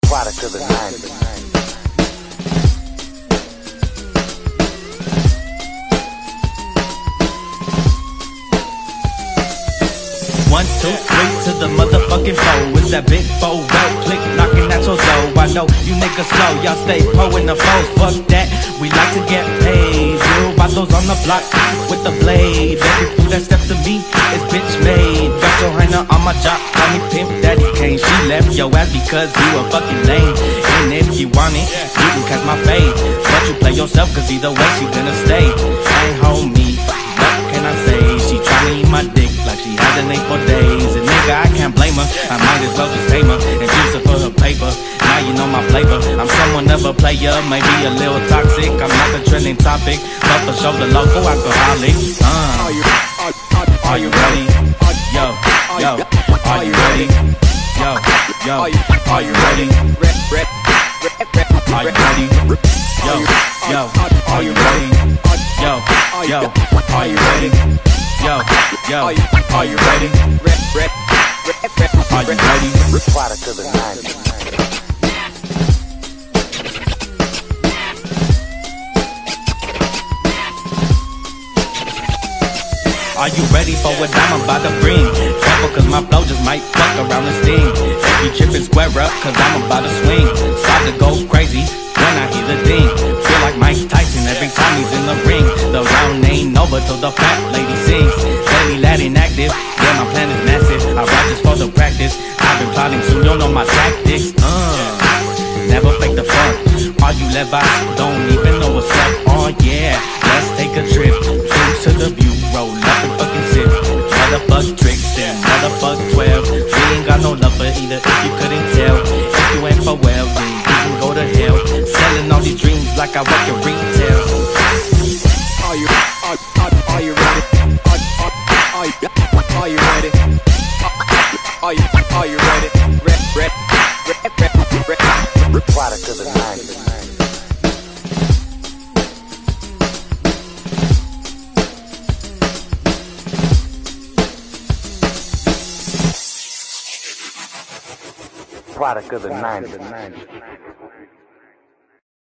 Product of the 90s. 1, 2, 3 to the motherfucking foe. It's that big 4 well click knocking at your door. I know you niggas slow, y'all stay in the foes. Fuck that, we like to get paid. Real vatos on the block with the blade. Every fool that steps to me is bitch made. Got your hyena on my job, call me Pimp Daddy Kane. She left your ass because you a fucking lame. And if you want it, you can catch my fade. But you play yourself cause either way she gonna stay. Ain't homie, what can I say? She tryna eat my dick like she hasn't ate for days. And nigga, I can't blame her, I might as well just tame her and use her for her paper. Now you know my flavor, I'm someone of a player, maybe a little toxic. I'm not the trending topic, but for sure the local alcoholic. Are you ready? Yo, yo, are you ready? Yo, yo, are you ready? Are you ready? Yo, yo, are you ready? Yo, yo, are you ready? Yo, yo, are you ready? Are you ready? Product of the 90s. Are you ready for what I'm about to bring? Careful cause my flow just might fuck around and sting. If you trippin', square up cause I'm about to swing. Start to go crazy when I hear the ding. Feel like Mike Tyson every time he's in the ring. The round ain't over till the fat lady sings. Daily lad inactive, yeah my plan is massive. I ride just for the practice. I've been plotting soon, you'll know my tactics. Never fake the fun. All you levas don't even know what's up. Oh yeah, let's take a trip. Cruise to the view, roll up and fucking sip. Motherfuck tricks and motherfuck 12. We ain't got no love for either if you couldn't tell. If you ain't for well, then you can go to hell. Selling all these dreams like I work in retail. Are you ready? Are you ready? Are you ready? Product of the 90s. Product of the 90s.